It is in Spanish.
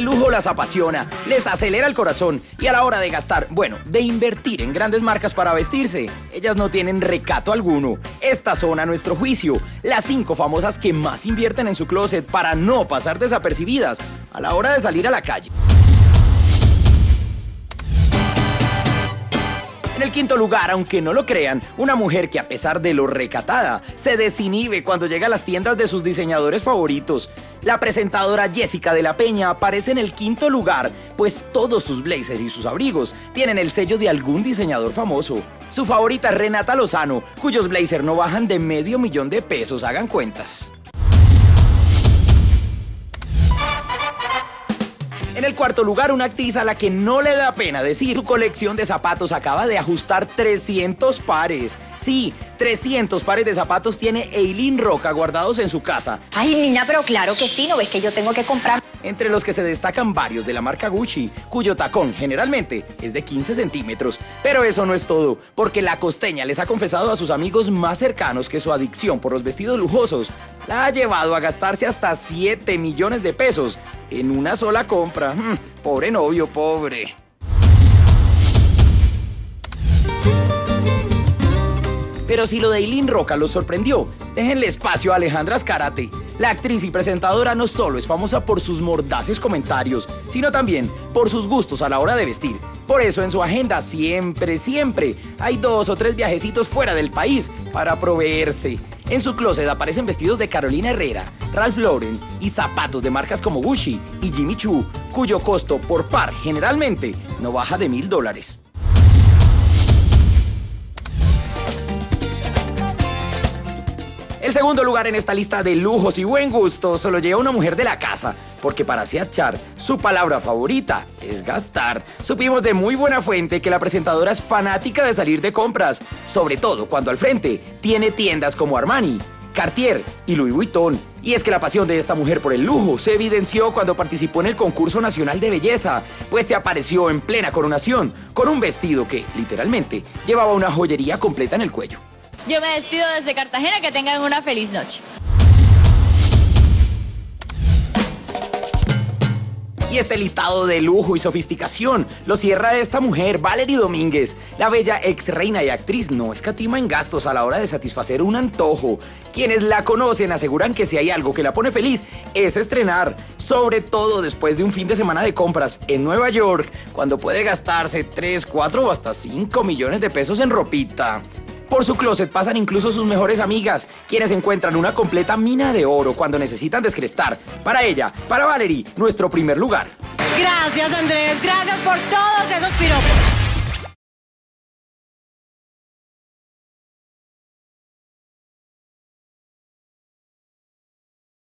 El lujo las apasiona, les acelera el corazón y a la hora de gastar, bueno, de invertir en grandes marcas para vestirse, ellas no tienen recato alguno. Estas son, a nuestro juicio, las 5 famosas que más invierten en su closet para no pasar desapercibidas a la hora de salir a la calle. En el quinto lugar, aunque no lo crean, una mujer que a pesar de lo recatada, se desinhibe cuando llega a las tiendas de sus diseñadores favoritos. La presentadora Jessica de la Peña aparece en el quinto lugar, pues todos sus blazers y sus abrigos tienen el sello de algún diseñador famoso. Su favorita es Renata Lozano, cuyos blazers no bajan de $500,000, hagan cuentas. En el cuarto lugar, una actriz a la que no le da pena decir su colección de zapatos acaba de ajustar 300 pares. Sí, 300 pares de zapatos tiene Eileen Roca guardados en su casa. Ay, niña, pero claro que sí, ¿no ves que yo tengo que comprar? Entre los que se destacan varios de la marca Gucci, cuyo tacón generalmente es de 15 centímetros. Pero eso no es todo, porque la costeña les ha confesado a sus amigos más cercanos que su adicción por los vestidos lujosos la ha llevado a gastarse hasta $7 millones en una sola compra. Pobre novio, pobre. Pero si lo de Eileen Roca los sorprendió, déjenle espacio a Alejandra Azcárate. La actriz y presentadora no solo es famosa por sus mordaces comentarios, sino también por sus gustos a la hora de vestir. Por eso en su agenda siempre hay 2 o 3 viajecitos fuera del país para proveerse. En su closet aparecen vestidos de Carolina Herrera, Ralph Lauren y zapatos de marcas como Gucci y Jimmy Choo, cuyo costo por par generalmente no baja de $1,000. El segundo lugar en esta lista de lujos y buen gusto se lo lleva una mujer de la casa, porque para Siad Char, su palabra favorita es gastar. Supimos de muy buena fuente que la presentadora es fanática de salir de compras, sobre todo cuando al frente tiene tiendas como Armani, Cartier y Louis Vuitton. Y es que la pasión de esta mujer por el lujo se evidenció cuando participó en el concurso nacional de belleza, pues se apareció en plena coronación con un vestido que, literalmente, llevaba una joyería completa en el cuello. Yo me despido desde Cartagena, que tengan una feliz noche. Y este listado de lujo y sofisticación lo cierra esta mujer, Valerie Domínguez. La bella ex reina y actriz no escatima en gastos a la hora de satisfacer un antojo. Quienes la conocen aseguran que si hay algo que la pone feliz es estrenar, sobre todo después de un fin de semana de compras en Nueva York, cuando puede gastarse 3, 4 o hasta $5 millones en ropita. Por su closet pasan incluso sus mejores amigas, quienes encuentran una completa mina de oro cuando necesitan descrestar. Para ella, para Valerie, nuestro primer lugar. Gracias, Andrés. Gracias por todos esos piropos.